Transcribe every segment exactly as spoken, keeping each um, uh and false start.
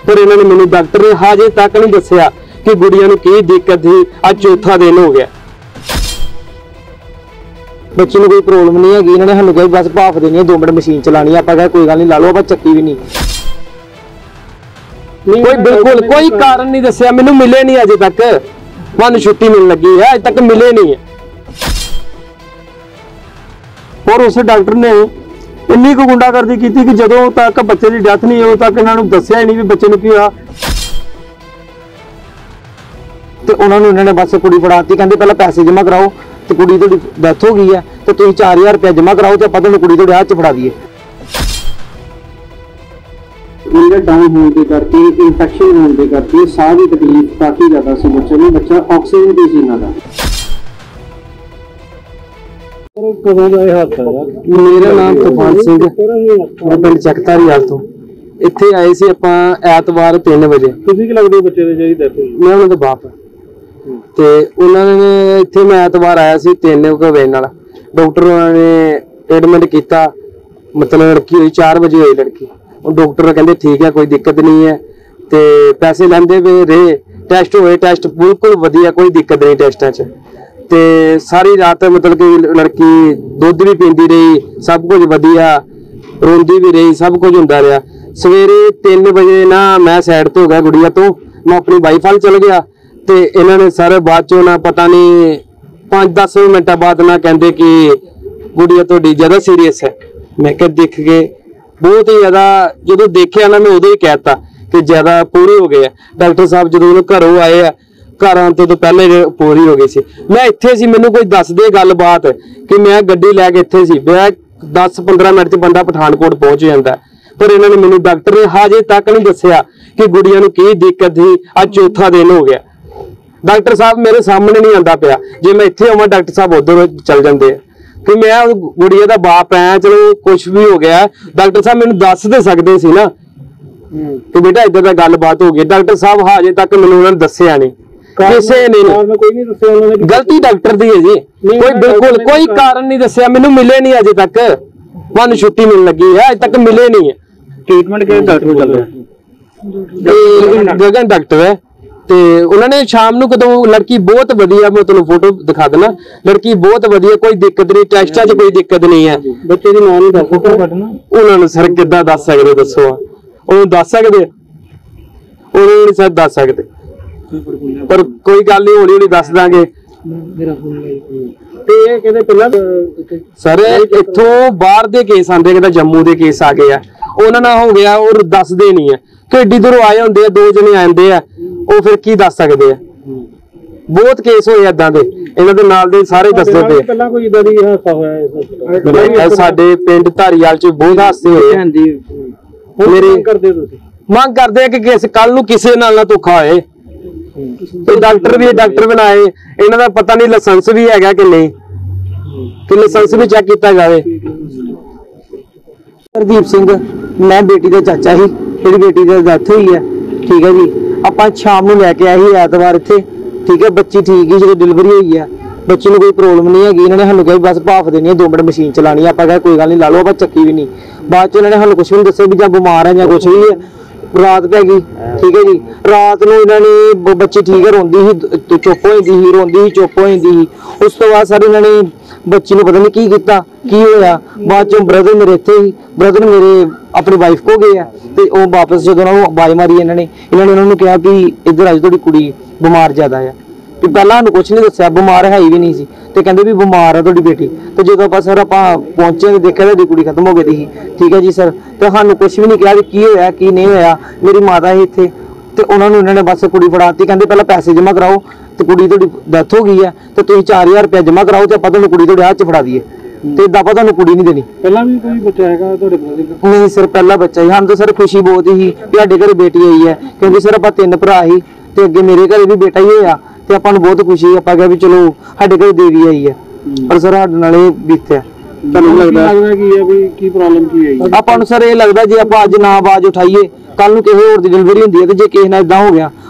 पर इन्होंने मैनू डॉक्टर ने हाजे तक नहीं दस्या कि गुड़िया नूं की दिक्कत थी। अज चौथा दिन हो गया, बच्चे को कोई प्रॉब्लम नहीं है। इन्होंने सानू कहा बस भाफ देनी है, दो मिनट मशीन चलानी है। आप कहा कोई गल नहीं, ला लो। आप चक्की भी नहीं, कोई बिल्कुल कोई कारण नहीं दस्या। मैनू मिले नहीं अजे तक, मानू छुट्टी मिलने लगी है, अज तक मिले नहीं है। और उस डॉक्टर ने इन्नी को गुंडागर्दी की कि जदों तक बच्चे की डेथ नहीं उदों तक इन्होंने दस्या ही नहीं भी बच्चे नूं की होया। तो उन्होंने इन्होंने बस कुड़ी फड़ाती, कहते पहले पैसे जमा कराओ, तो कुड़ी थोड़ी डेथ हो गई है, तो तुम चार हजार रुपया जमा कराओ, तो आप कुड़ी थोड़े हाथ च फड़ा दिए। डाउन होने के करके इंफेक्शन होने के करके साह की तकलीफ काफी ज्यादा सी बच्चे में, बच्चा ऑक्सीजन की सी ना मेरा नाम तूफान सिंह, मैं पिंड चकतारीवाल तो इत्थे आए सी आपां ऐतवार तीन बजे। ਤੁਸੀਂ ਕੀ ਲੱਗਦੇ ਬੱਚੇ ਦੇ ਜਿਹੜੀ ਡੈਥ ਹੋਈ? मैं उन्होंने बाप ते उन्होंने इत्थे मैं ऐतवार आया सी तीन वजे नाल। डॉक्टर ने एडमिट किया, मतलब लड़की हुई चार बजे हुई लड़की। डॉक्टर कहते ठीक है, कोई दिक्कत नहीं है, ते पैसे लेंदे वे रहे। टेस्ट होए, टेस्ट बिल्कुल वधिया, कोई दिक्कत नहीं टेस्टां च। ते सारी रात मतलब कि लड़की दुध भी पींदी रही, सब कुछ वधिया, रोंदी भी रही, सब कुछ हुंदा रहा। सवेरे तीन बजे ना मैं साइड तो हो गया गुड़िया तो, मैं अपनी वाइफ वाल चल गया। ते इन्होंने सर बाद चो ना पता नहीं पांच दस मिनटा बाद ना कहते कि गुड़िया थोड़ी ज्यादा सीरीयस है। मैं क्या देख के बहुत ही ज्यादा जो देखा ना, मैं उदों ही कहता कि ज्यादा पूरी हो गई है। डॉक्टर साहब जो घरों आए है, घर आने तो पहले पूरी हो गई सी। मैं इत्थे सी, मैनू कोई दस दे गल बात कि मैं गड्डी लैके इत्थे सी, मैं दस पंद्रह मिनट च बंदा पठानकोट पहुंच जाता, पर इन्होंने मैनू डॉक्टर ने हाजे तक नहीं दस्या कि गुड़िया नूं की दिक्कत थी। अज चौथा दिन हो गया, डॉक्टर साहब मेरे सामने नहीं आता पाया। जे मैं इत्थे आवां डॉक्टर साहब उधर चल जाते कि मैं गुड़िया का बाप है, चलो कुछ भी हो गया, डॉक्टर साहब मैनू दस दे सकते सी ना कि बेटा इधर का गल बात हो गई। डॉक्टर साहब हाजे तक मैनू उन्होंने दस्या नहीं, किसी ने नहीं। गलती डॉक्टर दी है जी, कोई बिल्कुल कोई कारण नहीं दस्या। मैनू मिले नहीं अजे तक, मानू छुट्टी मिलने लगी है, अज तक मिले नहीं है। ट्रीटमेंट के डॉक्टर चल रहा है, गगन डॉक्टर है। ते उन्होंने शाम नूं कदों लड़की बहुत वधिया, मैं तुहानूं फोटो दिखा देना, लड़की बहुत वधिया, कोई दिक्कत नहीं, टेस्टां च कोई दिक्कत नहीं है। बच्चे दी मां नूं दसो कटना, उन्होंने सर किद्दां दस सकदे, दसो उन्होंने दस सकदे, उन्होंने सर दस सकदे, पर कोई गल नहीं, हौली हौली दस दांगे। सर इत्थों बाहर दे केस आंदे, कहता जम्मू दे केस आ गए, उन्होंने हो गया और दसदे नहीं है कि एड्डी दूरों आए होंदे, दो जने आंदे आ, ਉਹ ਫਿਰ ਕੀ ਦੱਸ ਸਕਦੇ ਆ। बहुत केस होए इदां दे, इन्हां दे नाल दे सारे दसदे पे। ਪਹਿਲਾਂ ਕੋਈ ਇਦਾਂ ਦੀ ਹਾਦਸਾ ਹੋਇਆ ਸਾਡੇ ਪਿੰਡ ਧਾਰੀਵਾਲ ਚ ਬਹੁਤ ਹਾਦਸੇ ਹੋਏ। ਮੇਰੇ ਕਰਦੇ ਤੁਸੀਂ ਮੰਗ ਕਰਦੇ ਆ ਕਿ ਕਿਸ ਕੱਲ ਨੂੰ ਕਿਸੇ ਨਾਲ ਨਾ ਧੋਖਾ ਹੋਏ। ਤੇ ਡਾਕਟਰ ਵੀ ਡਾਕਟਰ ਬਣਾਏ, ਇਹਨਾਂ ਦਾ ਪਤਾ ਨਹੀਂ ਲਾਇਸੈਂਸ ਵੀ ਹੈਗਾ ਕਿ ਨਹੀਂ, ਕਿ ਲਾਇਸੈਂਸ ਵੀ ਚੈੱਕ ਕੀਤਾ ਜਾਵੇ। हरदीप सिंह, मैं बेटी का चाचा ही, मेरी बेटी की डेथ हुई है, ठीक है जी। ਆਪਾਂ शाम ਨੂੰ ਲੈ ਕੇ ਆਏ ਸੀ ਐਤਵਾਰ ਇੱਥੇ, ठीक है। बच्ची ठीक ही जो डिलीवरी हुई है, बच्चे को कोई प्रॉब्लम नहीं हैगी। इन्होंने सानू कहा बस भाफ देनी है, दो मिनट मशीन चलानी है। आप कहा कोई गल नहीं, ला लो। आप चक्की भी नहीं, बाद च इन्होंने सानू कुछ भी नहीं दस्सिया भी जां बीमार है जां कुछ भी है। रात पै गई, ठीक है जी। रात नूं इन्होंने बच्ची ठीक है, रोंदी ही चुप हो जाती ही, रोंदी ही चुप हो जाती ही। उस तो बाद सर इन्होंने बच्ची नूं पता नहीं की कीता, की होया। बाद चों ब्रदर मेरे इत्थे ही, ब्रदर मेरे अपनी वाइफ को गए हैं, तो वह वापस जो आवाज मारी इन्होंने इन्होंने उन्होंने कहा कि इधर आज थोड़ी कुड़ी बीमार ज्यादा है। तो पहला सानू कुछ नहीं दस्या, बीमार है ही भी नहीं सी, तो कहते भी बीमार है थोड़ी बेटी। तो जो आप सर आप पहुंचे तो देखा तो कुड़ी खत्म हो गई थी, ठीक है जी सर। तो सानू कुछ भी नहीं कहा कि होया की नहीं होया। मेरी माता ही इत्थे, तो उन्होंने उन्होंने बस कुड़ी फड़ाती, कहते पहले पैसे जमा कराओ, तो कुड़ी थोड़ी डेथ हो गई है, तो तुम चार हजार रुपया जमा कराओ, तो आप कुड़ी थोड़े हाथ च फड़ा दीए, तो इदा आप कुड़ी नहीं देनी। ਪਹਿਲਾਂ ਵੀ ਕੋਈ ਬੱਚਾ ਹੈਗਾ ਤੁਹਾਡੇ ਕੋਲ? नहीं सर, पहला बच्चा ही। हम तो सर खुशी बहुत ही कि साडे घरे बेटी आई है, क्योंकि सर आप तीन भरा ही, तो अगे मेरे घरे भी बेटा ही होया, तो आपां नूं बहुत खुशी, आप कहा भी चलो साडे घरे देवी आई है, पर सर साडे नाल इह बीतिया। ਤੁਹਾਨੂੰ ਲੱਗਦਾ ਕੀ ਹੈ ਵੀ ਕੀ ਪ੍ਰੋਬਲਮ ਕੀ ਹੈ? ਆਪਾਂ ਨੂੰ ਸਰ ਇਹ ਲੱਗਦਾ ਜੇ ਆਪਾਂ ਅੱਜ ਨਾ ਆਵਾਜ਼ ਉਠਾਈਏ, ਕੱਲ ਨੂੰ ਕਿਸੇ ਹੋਰ ਦੀ ਡਿਲੀਵਰੀ ਹੁੰਦੀ ਹੈ, ਤੇ ਜੇ ਕਿਸੇ ਨਾਲ ਇਦਾਂ ਹੋ ਗਿਆ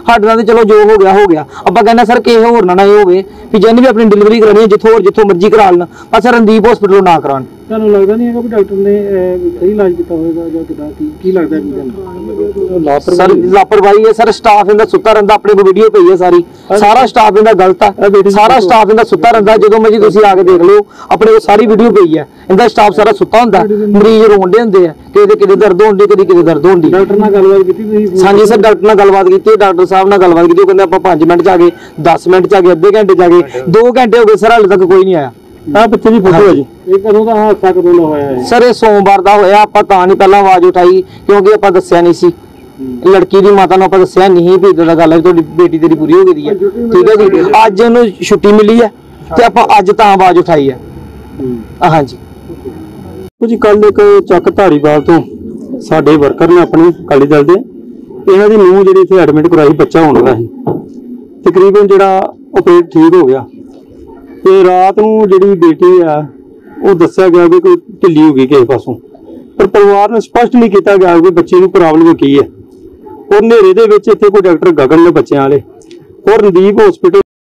ਸਾਡੇ ਨਾਲ ਤੇ ਚਲੋ ਜੋ ਹੋ ਗਿਆ ਹੋ ਗਿਆ। ਆਪਾਂ ਕਹਿੰਦੇ ਸਰ ਕਿਸੇ ਹੋਰ ਨਾਲ ਨਾ ਇਹ ਹੋਵੇ ਵੀ ਜਿਹਨੇ ਵੀ ਆਪਣੀ ਡਿਲੀਵਰੀ ਕਰਾਣੀ ਹੈ ਜਿੱਥੋਂ ਹੋਰ ਜਿੱਥੋਂ ਮਰਜ਼ੀ ਕਰਾ ਲੈਣ, ਪਰ ਸਰ ਰਣਦੀਪ ਹਸਪੀਟਲੋਂ ਨਾ ਕਰਾਉਣ। ਤੁਹਾਨੂੰ ਲੱਗਦਾ ਨਹੀਂ ਹੈਗਾ ਵੀ ਡਾਕਟਰ ਨੇ ਸਹੀ ਇਲਾਜ ਕੀਤਾ ਹੋਵੇਗਾ ਜਾਂ ਕਿਦਾਂ, ਕੀ ਕੀ ਲੱਗਦਾ ਜੀ ਤੁਹਾਨੂੰ? ਸਰ ਲਾਪਰਵਾਹੀ ਹੈ ਸਰ, ਸਟਾਫ ਇਹਦਾ ਸੁੱਤਾ ਰਹਿੰਦਾ, ਆਪਣੇ ਕੋਲ ਵੀਡੀਓ ਪਈ ਹੈ ਸਾਰੀ, ਸਾਰਾ ਸਟਾਫ ਇਹਦਾ ਗਲਤ ਆ, ਸਾਰਾ ਸਟਾਫ ਇਹਦਾ ਸੁੱਤਾ ਰਹਿੰਦਾ। ਜਦੋਂ ਮਰਜੀ ਤੁਸੀਂ ਆ ਕੇ ਦੇਖ ਲਿਓ, ਆਪਣੇ ਕੋਲ ਸਾਰੀ ਵੀਡੀਓ ਪਈ ਹੈ, ਇਹਦਾ ਸਟਾਫ ਸਾਰਾ ਸੁੱਤਾ ਹੁੰਦਾ, ਮਰੀਜ਼ ਰੋਂਦੇ ਹੁੰਦੇ ਆ, ਕਿਤੇ ਕਿਤੇ ਦਰਦ ਹੁੰਦੀ, ਕਦੀ ਕਿਤੇ ਦਰਦ ਹੁੰਦੀ। ਡਾਕਟਰ ਨਾਲ ਗੱਲਬਾਤ ਕੀਤੀ ਤੁਸੀਂ? ਹਾਂਜੀ ਸਰ, ਡਾਕਟਰ ਨਾਲ ਗੱਲਬਾਤ ਕੀਤੀ, ਡਾਕਟਰ ਸਾਹਿਬ ਨਾਲ ਗੱਲਬਾਤ ਕੀਤੀ, ਉਹ ਕਹਿੰਦੇ ਆਪਾਂ ਪੰਜ ਮਿੰਟ ਚ ਆ ਗਏ, ਦਸ ਮਿੰਟ ਚ ਆ ਗਏ, ਅੱਧੇ ਘੰਟੇ ਚ ਆ ਗਏ, ਦੋ ਘੰਟੇ ਹੋ ਗਏ ਸਰ, ਹਾਲੇ ਤੱਕ ਕੋਈ ਨਹੀਂ ਆਇਆ। ਆ ਬੱਚੇ ਦੀ ਫੋਟੋ ਹੈ ਜੀ, ਇਹ ਕਦੋਂ ਦਾ ਹਾਦਸਾ ਕਦੋਂ ਦਾ ਹੋਇਆ ਹੈ? ਸਰ ਇਹ ਸੋਮਵਾਰ ਦਾ ਹੋਇਆ, ਆਪਾਂ ਤਾਂ ਨਹੀਂ ਪਹਿਲਾਂ ਆਵਾਜ਼ ਉਠਾਈ ਕਿਉਂਕਿ ਆਪਾਂ ਦੱਸਿਆ ਨਹੀਂ ਸੀ, ਲੜਕੀ ਦੀ ਮਾਤਾ ਨੂੰ ਆਪਾਂ ਦੱਸਿਆ ਨਹੀਂ ਵੀ ਇਦਾਂ ਦਾ ਗੱਲ ਹੈ, ਤੁਹਾਡੀ ਬੇਟੀ ਤੇਰੀ ਪੂਰੀ ਹੋ ਗਈ ਹੈ, ਠੀਕ ਹੈ ਜੀ। ਅੱਜ ਉਹਨੂੰ ਛੁੱਟੀ ਮਿਲੀ ਹੈ ਤੇ ਆਪਾਂ ਅੱਜ ਤਾਂ ਆਵਾਜ਼ ਉਠਾਈ ਹੈ। ਹਾਂਜੀ ਜੀ ਕੱਲ ਇੱਕ ਚੱਕ ਧਾਰੀਵਾਲ ਤੋਂ ਸਾਡੇ ਵਰਕਰ ਨੇ ਆਪਣੇ ਅਕਾਲੀ ਦਲ ਦੇ, ਇਹਨਾਂ ਦੀ ਨੂੰਹ ਜਿਹੜੀ ਇੱਥੇ ਐਡਮਿਟ ਕਰਾਈ, ਬੱਚਾ ਹੋਣ ਵਾਲਾ ਸੀ, ਤਕਰੀਬਨ ਜਿਹੜਾ ਆਪਰੇਟ ਠੀਕ ਹੋ ਗਿਆ ਤੇ ਰਾਤ ਨੂੰ ਜਿਹੜੀ ਬੇਟੀ ਆ ਉਹ ਦੱਸਿਆ ਗਿਆ ਵੀ ਕੋਈ ਢਿੱਲੀ ਹੋ ਗਈ ਕਿਸੇ ਪਾਸੋਂ, ਪਰ ਪਰਿਵਾਰ ਨੂੰ ਸਪਸ਼ਟ ਨਹੀਂ ਕੀਤਾ ਗਿਆ ਕਿ ਬੱਚੇ ਨੂੰ ਪ੍ਰੋਬਲਮ ਕੀ ਹੈ। ਔਰ ਹਨੇਰੇ ਦੇ ਵਿੱਚ ਇੱਥੇ ਕੋਈ ਡਾਕਟਰ ਗਗਨ ਨੇ ਬੱਚਿਆਂ ਵਾਲੇ ਔਰ ਰਣਦੀਪ ਹਸਪੀਟਲ